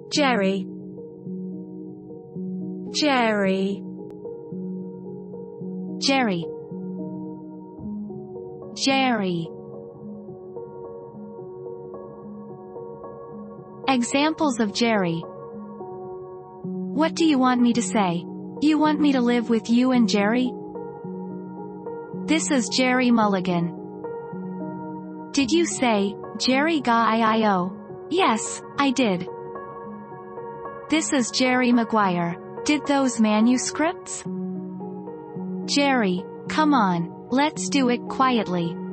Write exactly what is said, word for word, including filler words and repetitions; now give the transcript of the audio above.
Jerry, Jerry, Jerry, Jerry. Examples of Jerry. What do you want me to say? You want me to live with you and Jerry? This is Jerry Mulligan. Did you say, Jerry Guy-I-O? Yes, I did. This is Jerry Maguire. Did those manuscripts? Jerry, come on, let's do it quietly.